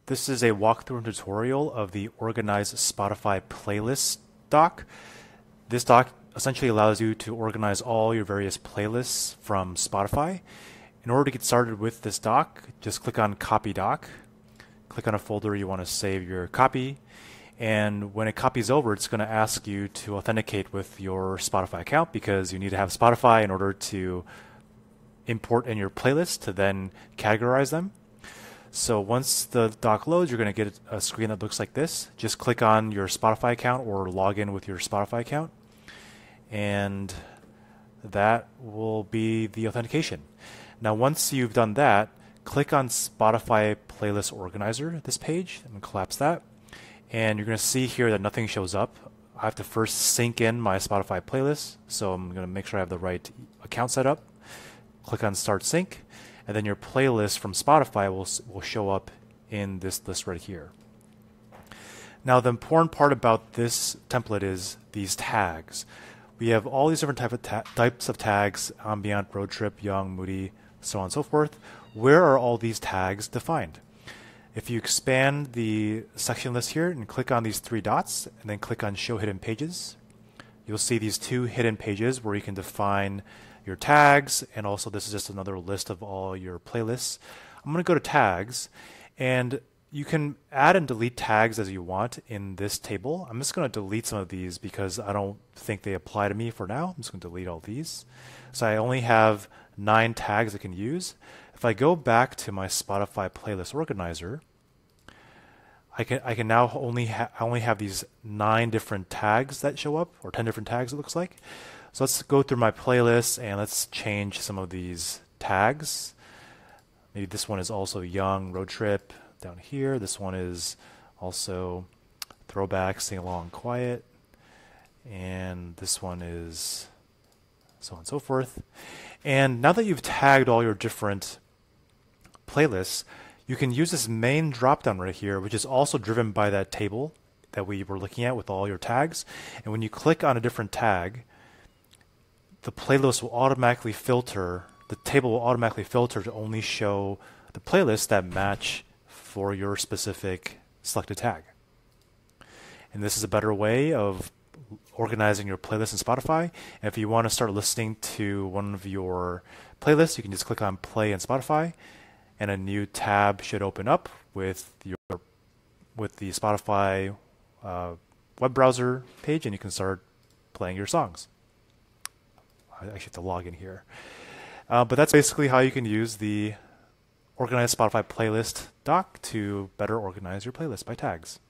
This is a walkthrough and tutorial of the Organize Spotify playlist doc. This doc essentially allows you to organize all your various playlists from Spotify. In order to get started with this doc, just click on Copy Doc. Click on a folder you want to save your copy. And when it copies over, it's going to ask you to authenticate with your Spotify account because you need to have Spotify in order to import in your playlist to then categorize them. So once the doc loads, you're going to get a screen that looks like this. Just click on your Spotify account or log in with your Spotify account. And that will be the authentication. Now once you've done that, click on Spotify Playlist Organizer, this page. I'm going to collapse that. And you're going to see here that nothing shows up. I have to first sync in my Spotify playlist. So I'm going to make sure I have the right account set up. Click on Start Sync. And then your playlist from Spotify will show up in this list right here. Now the important part about this template is these tags. We have all these different types of tags: ambient, road trip, young, moody, so on and so forth. Where are all these tags defined? If you expand the section list here and click on these three dots and then click on Show Hidden Pages, you'll see these two hidden pages where you can define your tags, and also this is just another list of all your playlists. I'm going to go to tags, and you can add and delete tags as you want in this table. I'm just going to delete some of these because I don't think they apply to me for now. I'm just going to delete all these. So I only have 9 tags I can use. If I go back to my Spotify playlist organizer, I can now only have these 9 different tags that show up, or 10 different tags it looks like. So let's go through my playlist and let's change some of these tags. Maybe this one is also young, road trip down here. This one is also throwback, sing along, quiet. And this one is so on and so forth. And now that you've tagged all your different playlists, you can use this main dropdown right here, which is also driven by that table that we were looking at with all your tags. And when you click on a different tag, the playlist will automatically filter, the table will automatically filter to only show the playlists that match for your specific selected tag. And this is a better way of organizing your playlist in Spotify. And if you want to start listening to one of your playlists, you can just click on Play in Spotify, and a new tab should open up with the Spotify web browser page, and you can start playing your songs. I actually have to log in here. But that's basically how you can use the Organize Spotify playlist doc to better organize your playlist by tags.